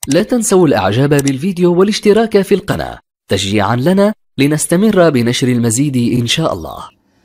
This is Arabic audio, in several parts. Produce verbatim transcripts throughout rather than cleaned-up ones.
لا تنسوا الاعجاب بالفيديو والاشتراك في القناة تشجيعا لنا لنستمر بنشر المزيد ان شاء الله.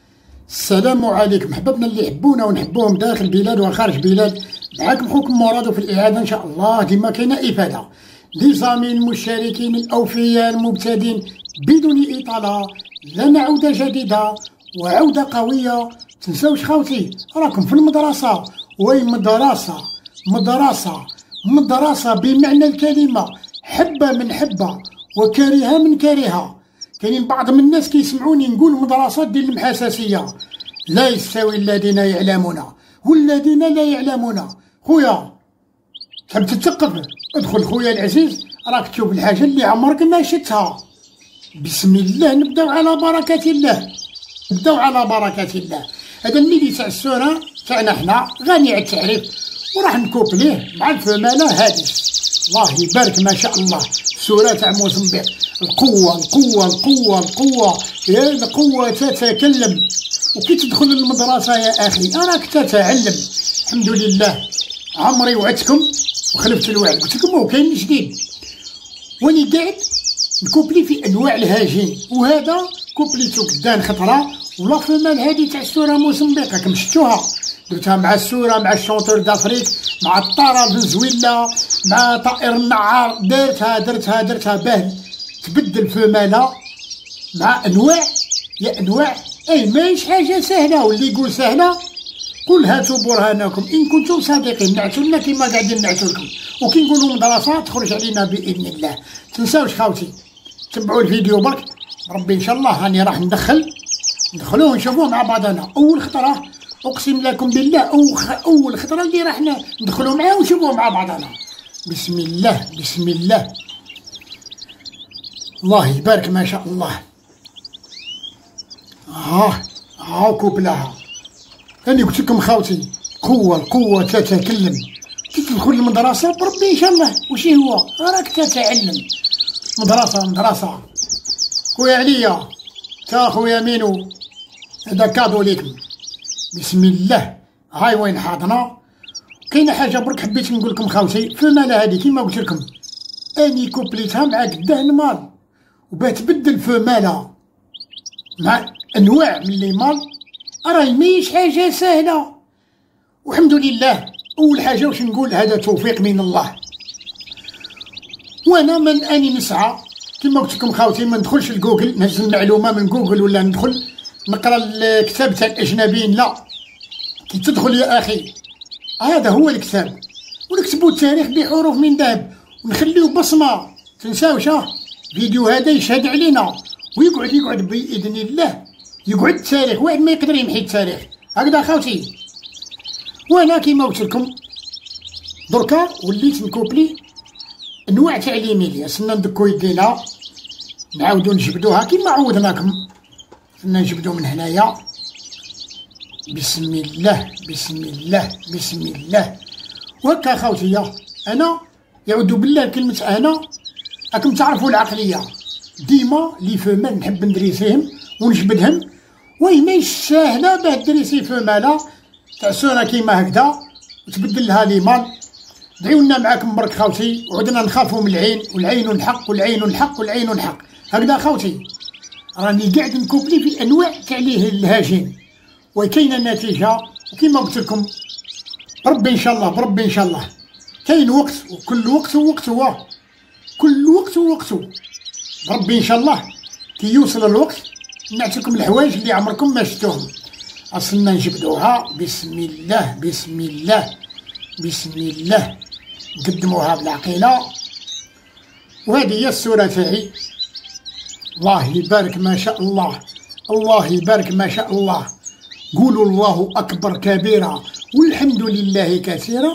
السلام عليكم احبابنا اللي يحبونا ونحبوهم داخل البلاد وخارج البلاد. معكم خوكم مراد في الاعاده ان شاء الله ديما كاينه افاده لي زامي المشاركين الاوفياء المبتدئين بدون اطاله. لنا عوده جديده وعوده قويه. تنساوش خوتي راكم في المدرسه، وي مدرسه مدرسه مدرسه بمعنى الكلمه، حبه من حبه وكرهه من كرهه. كاينين بعض من الناس كيسمعوني نقول مدرسات ديال المحاسسيه. لا يستوي الذين يعلمون والذين لا يعلمون. خويا تحب تتثقف؟ ادخل خويا العزيز راك تشوف الحاجه اللي عمرك ما شفتها. بسم الله نبداو على بركه الله، نبداو على بركه الله. هذا الميدي تاع السوره تاعنا حنا غني على التعريف، وراح نكوبليه مع الفمانه هذه. الله يبارك ما شاء الله. السوره تاع موزمبيق، القوه القوه القوه القوه يا القوه تتكلم. وكي تدخل المدرسه يا اخي راك تتعلم. الحمد لله عمري وعدتكم وخلفت الوعد، قلت لكم هو كاين جديد. واني قاعد نكوبلي في انواع الهاجين، وهذا كوبليتو قدام خطره ولا فمال هذه تاع السوره موزمبيق. راكم شفتوها درتها مع السوره مع الشونتور دافريك مع الطاره فنزويلا مع طائر النعار. درتها درتها درتها باه تبدل فماله مع انواع يا انواع. اي ماهيش حاجه سهله، واللي يقول سهله قل هاتوا برهانكم ان كنتم صادقين. نعتوا لنا كيما قاعدين نعتوا لكم، وكي نقولوا مدرسه تخرج علينا باذن الله. تنساوش خاوتي تبعوا الفيديو برك ربي ان شاء الله. راني راح ندخل ندخلوه ونشوفوه مع بعضنا. اول خطره اقسم لكم بالله أو خ... اول خطره اللي راح ندخلوا معاه ونشوفوه مع بعضنا. بسم الله بسم الله. الله يبارك ما شاء الله. ها ها كوبلاها. أنا قلت لكم خاوتي قوة القوة تتكلم. كي تدخل المدرسة بربي إن شاء الله وش هو راك تتعلم. مدرسة مدرسة. خويا عليا تا خويا مينو هذا كادو ليكم. بسم الله. هاي وين حاضنا. كاينة حاجة برك حبيت نقول لكم خاوتي. فمالا هذه كيما قلت لكم أني كوبليتها مع قداه المال، وباه تبدل فمالا مع أنواع من لي مال. راهي ماهيش حاجة سهلة، والحمد لله. أول حاجة واش نقول هذا توفيق من الله، وأنا من أني نسعى كيما قلت لكم خاوتي. ما ندخلش لجوجل نهز المعلومة من جوجل ولا ندخل نقرا الكتاب تاع الأجنبيين. لا، كي تدخل يا أخي هذا هو الكتاب، ونكتبوا التاريخ بحروف من ذهب ونخليو بصمة. تنساوش فيديو هذا يشهد علينا ويقعد يقعد بإذن الله. يقعد التاريخ، واحد ما يقدر يمحي التاريخ. هكذا خاوتي. وانا كيما قلت لكم دركا وليت نكوبلي انواع تعليميه. سنا ندكو يدينا نعاودو نجبدوها كيما عودناكم. سنا نجبدو من هنايا. بسم الله بسم الله بسم الله. وهكا خاوتي انا يعود بالله كلمه انا راكم تعرفوا العقليه. ديما لي فمال نحب ندريسيهم ونجبدهم. وي ماهيش ساهله باه دريسي فمالا تاع السوره كيما هكذا وتبدل لها لي مال. دعيونا معاكم برك خاوتي، وعدنا نخافوا من العين، والعين الحق والعين الحق والعين الحق. هكذا خاوتي راني قاعد نكوبلي في انواع تاع ليه الهاجين وكاينه النتيجه. وكيما قلت لكم بربي ان شاء الله بربي ان شاء الله كاين وقت، وكل وقت ووقته، كل وقت ووقته. بربي ان شاء الله كي يوصل الوقت نعطيكم الحوايج اللي عمركم ما شفتوهم. اصلنا نجبدوها. بسم الله بسم الله بسم الله. نقدموها بالعقيله. وهذه هي السوره تاعي. الله يبارك ما شاء الله. الله يبارك ما شاء الله. قولوا الله اكبر كبيرا والحمد لله كثيرا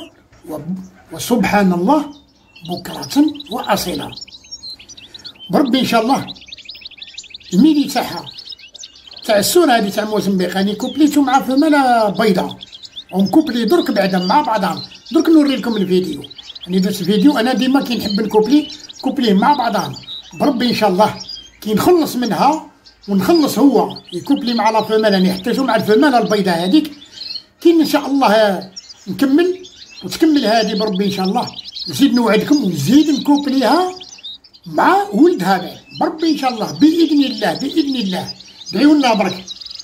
وسبحان الله بكره واصيلا. بربي ان شاء الله الميدي تاعها تاع السوره هذه تاع موزمبيق راني كوبليتو مع فماله بيضاء، ونكوبلي درك بعدا مع بعضهم. درك نوري لكم الفيديو. راني درت فيديو انا ديما كي نحب نكوبلي كوبليه مع بعضهم. بربي ان شاء الله كي نخلص منها ونخلص هو يكوبلي مع لا فماله نحتاجو مع الفماله البيضاء هذيك. كي ان شاء الله نكمل وتكمل هذه بربي ان شاء الله نزيد نوعدكم ونزيد نكوبليها مع ولدها بعد بربي ان شاء الله باذن الله باذن الله. دعيو لنا برك.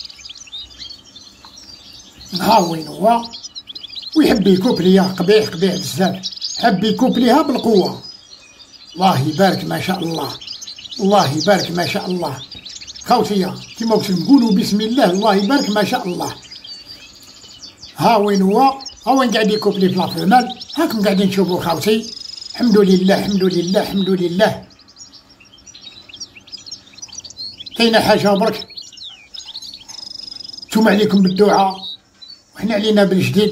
ها وين هو ويحب يكوبليها قبيح قبيح بزاف، حب يكوبليها بالقوه. الله يبارك ما شاء الله، الله يبارك ما شاء الله. خوتيا كيما قلت نقولوا بسم الله الله يبارك ما شاء الله. ها وين هو، ها وين قاعد يكوبلي في لافيمال، هاكم قاعدين تشوفوا خوتي. الحمد لله الحمد لله الحمد لله. كاينه حاجه برك، نتوما عليكم بالدعاء وحنا علينا بالجديد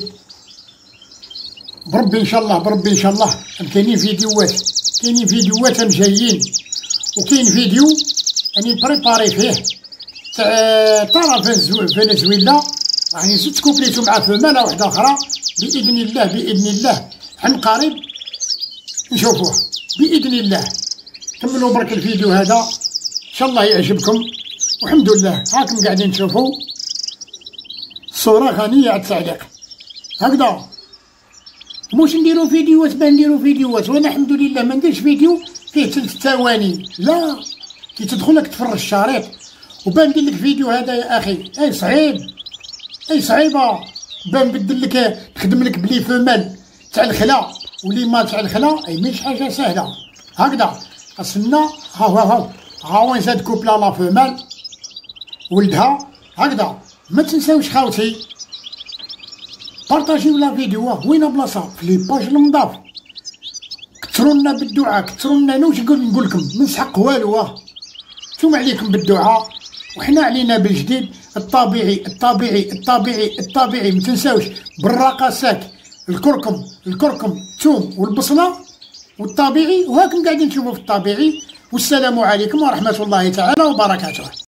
بربي ان شاء الله بربي ان شاء الله. كاينين فيديوهات كاينين فيديوهات جايين، وكاين فيديو راني بريباري فيه تاع ترى فنزويلا راني زدت كوبليتو مع فمانه واحده اخرى باذن الله باذن الله عن قريب نشوفوه باذن الله. كملوا برك الفيديو هذا ان شاء الله يعجبكم. والحمد لله هاكم قاعدين تشوفوا صورة غنية على التعليق هكذا. موش نديرو فيديوهات باه نديرو فيديوهات وانا الحمد لله ما نديرش فيديو فيه ثلاث ثواني، لا كي تدخل لك تفرج الشريط وبان ندير لك فيديو هذا يا اخي اي صعيب اي صعيبه. بان نبدل لك نخدم لك بلي فمال تاع الخلا ولي ما تاع الخلا اي ماشي حاجه سهله هكذا. خاصنا ها ها ها ها وين زاد كوبلا لا فمال ولدها هكذا. ما تنساوش خاوتي بارطاجيو لا فيديو وين بلاصه في لي باج المضاف. كثروا لنا بالدعاء كثروا لنا. انا واش نقول لكم ما نسحق والو، نتوما عليكم بالدعاء وحنا علينا بالجديد. الطبيعي الطبيعي الطبيعي الطبيعي ما تنساوش بالرقصات الكركم الكركم الثوم والبصله والطبيعي، وهاكم قاعدين تشوفوا في الطبيعي. والسلام عليكم ورحمه الله تعالى وبركاته.